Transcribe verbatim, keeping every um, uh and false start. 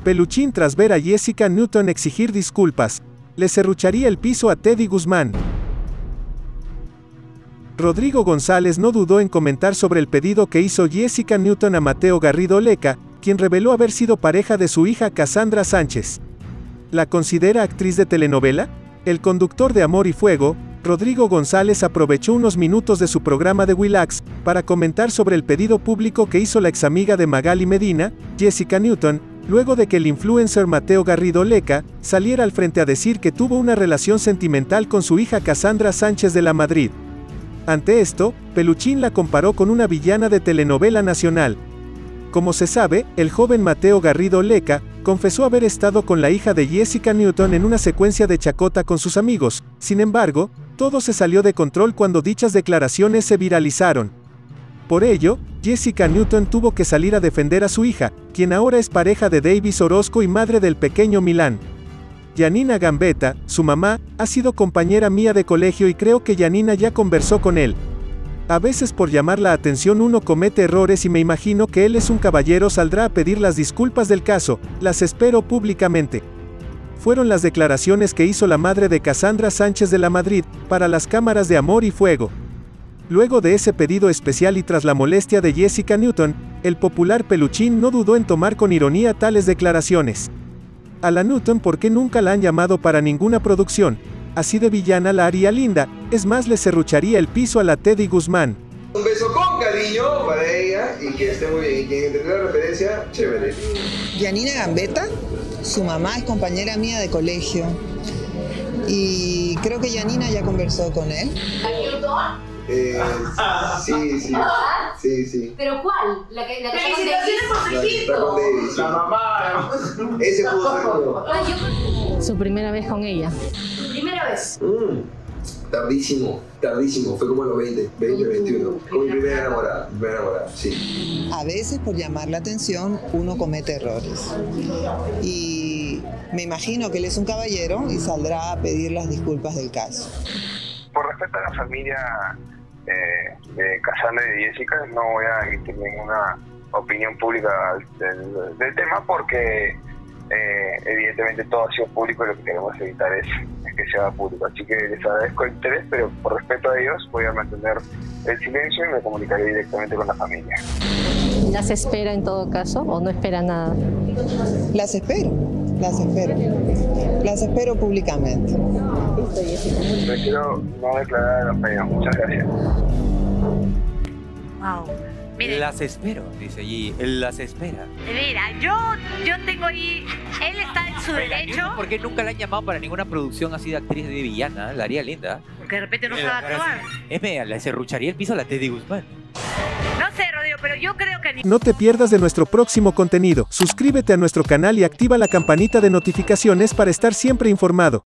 Peluchín tras ver a Jessica Newton exigir disculpas. Le serrucharía el piso a Teddy Guzmán. Rodrigo González no dudó en comentar sobre el pedido que hizo Jessica Newton a Mateo Garrido Leca, quien reveló haber sido pareja de su hija Cassandra Sánchez. ¿La considera actriz de telenovela? El conductor de Amor y Fuego, Rodrigo González, aprovechó unos minutos de su programa de Willax para comentar sobre el pedido público que hizo la examiga de Magali Medina, Jessica Newton, luego de que el influencer Mateo Garrido Leca saliera al frente a decir que tuvo una relación sentimental con su hija Cassandra Sánchez de la Madrid. Ante esto, Peluchín la comparó con una villana de telenovela nacional. Como se sabe, el joven Mateo Garrido Leca confesó haber estado con la hija de Jessica Newton en una secuencia de chacota con sus amigos. Sin embargo, todo se salió de control cuando dichas declaraciones se viralizaron. Por ello, Jessica Newton tuvo que salir a defender a su hija, quien ahora es pareja de Davis Orozco y madre del pequeño Milán. Yanina Gambetta, su mamá, ha sido compañera mía de colegio y creo que Yanina ya conversó con él. A veces por llamar la atención uno comete errores y me imagino que él es un caballero, saldrá a pedir las disculpas del caso, las espero públicamente. Fueron las declaraciones que hizo la madre de Cassandra Sánchez de la Madrid, para las cámaras de Amor y Fuego. Luego de ese pedido especial y tras la molestia de Jessica Newton, el popular Peluchín no dudó en tomar con ironía tales declaraciones. A la Newton, ¿por qué nunca la han llamado para ninguna producción? Así de villana la haría linda, es más, le serrucharía el piso a la Teddy Guzmán. Un beso con cariño para ella y que esté muy bien. Y quien entendió la referencia, chévere. Yanina Gambetta, su mamá es compañera mía de colegio. Y creo que Yanina ya conversó con él. Eh, sí, sí, sí, sí. ¿Pero cuál? ¿La que, la que está con Davis? La, con Davis, sí. La mamá. Ese pudo ser uno. Ah, yo... Su primera vez con ella. ¿Su primera vez? Mm, tardísimo, tardísimo. Fue como a los veinte, veinte, veintiuno. Con mi primera enamorada, mi primera enamorada, sí. A veces por llamar la atención uno comete errores. Y me imagino que él es un caballero y saldrá a pedir las disculpas del caso. Por respeto a la familia eh, de Cassandra y de Jessica, no voy a emitir ninguna opinión pública del, del tema porque eh, evidentemente todo ha sido público y lo que queremos evitar es, es que sea público. Así que les agradezco el interés, pero por respeto a ellos voy a mantener el silencio y me comunicaré directamente con la familia. ¿Las espera en todo caso o no espera nada? Las espero, las espero. Las espero públicamente. Prefiero no declarar a los medios. Muchas gracias. Wow. Mire, las espero, dice allí, las espera. Mira, yo, yo tengo ahí, él está en su derecho. ¿Por qué nunca la han llamado para ninguna producción así de actriz de villana? La haría linda. Porque de repente no sabe actuar. Es media, le serrucharía el piso a la Teddy Guzmán. No sé, Rodrigo, pero yo creo que... No te pierdas de nuestro próximo contenido. Suscríbete a nuestro canal y activa la campanita de notificaciones para estar siempre informado.